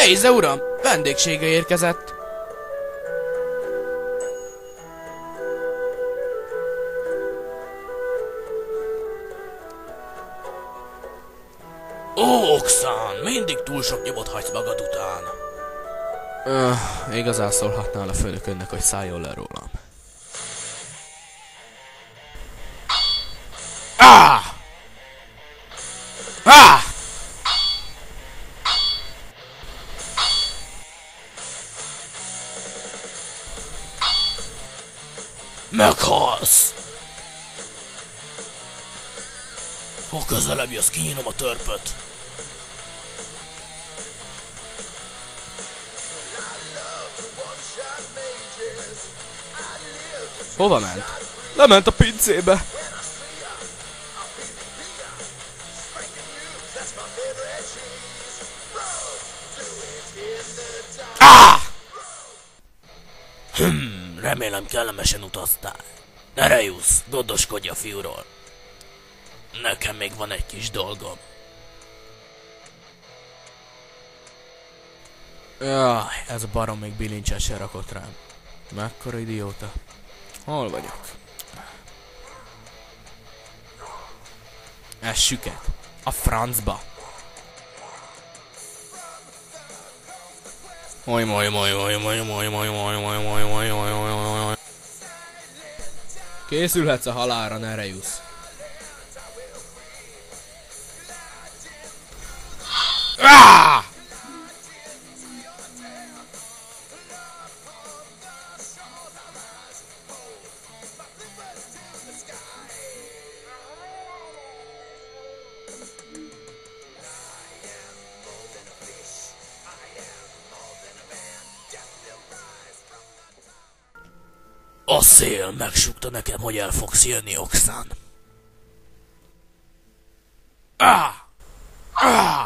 Nézze, uram, vendégsége érkezett. Ó, Oxan, mindig túl sok nyomot hagysz magad után. Igazán szólhatnál a főnökönnek, hogy szálljon le rólam. Meghalsz! Ha közelebb jössz, kinyírom a törpöt. Hova ment? Lement a pincébe. Remélem kellemesen utaztál. Nereus, gondoskodj a fiúról. Nekem még van egy kis dolgom. Jaj, ez a barom még bilincset se rakott rám. Mekkora idióta. Hol vagyok? Ez süket. A francba. Készülhetsz a halálra, Nereus. A szél megsúgta nekem, hogy el fogsz jönni, Oxan.